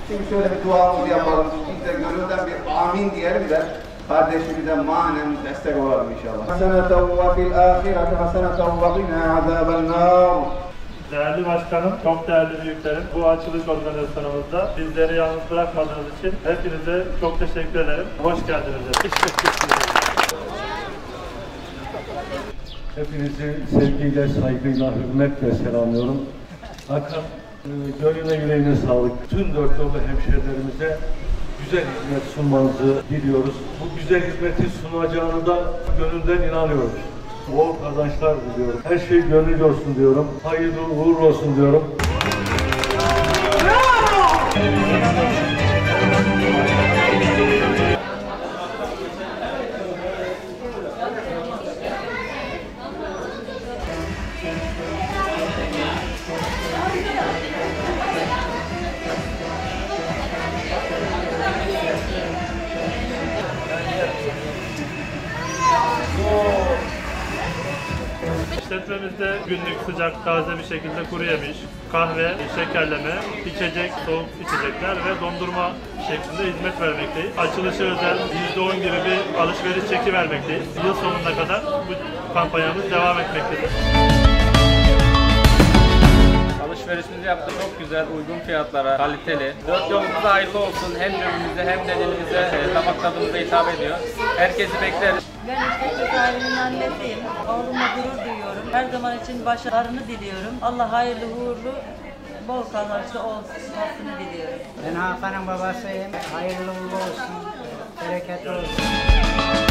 Şimdi şöyle bir duamızı yapalım. Biz de gönülden bir amin diyelim de kardeşimize manen destek olalım inşallah. Haseneten ve fil ahireti haseneten ve qina azaben nar. Değerli başkanım, çok değerli büyüklerim, bu açılış organizasyonumuzda bizleri yalnız bırakmadığınız için hepinize çok teşekkür ederim. Hoş geldiniz. Hepinizi sevgiyle, saygıyla, hürmetle selamlıyorum. Hakan, gönlüne yüreğine sağlık. Tüm dört yollu hemşehrilerimize güzel hizmet sunmanızı diliyoruz. Bu güzel hizmeti sunacağını da gönülden inanıyoruz. Bol kazançlar diliyorum. Her şey gönlünce olsun diyorum. Hayırlı uğurlu olsun diyorum. İşletmemizde günlük sıcak, taze bir şekilde kuru yemiş, kahve, şekerleme, içecek, soğuk içecekler ve dondurma şeklinde hizmet vermekteyiz. Açılışı özel %10 gibi bir alışveriş çeki vermekteyiz. Yıl sonuna kadar bu kampanyamız devam etmektedir. Alışverişimizi yaptık. Çok güzel, uygun fiyatlara, kaliteli. Dört yolumuza hayırlı olsun. Hem cebimize hem de dilimize, damak tadımıza hitap ediyor. Herkesi bekleriz. Ben işletme sahibinin annesiyim. Oğlumla gurur duyuyorum. Her zaman için başarılarını diliyorum. Allah hayırlı, uğurlu, bol kazançlı olsun diliyorum. Ben Hakan'ın babasıyım. Hayırlı uğurlu olsun. Bereketli olsun.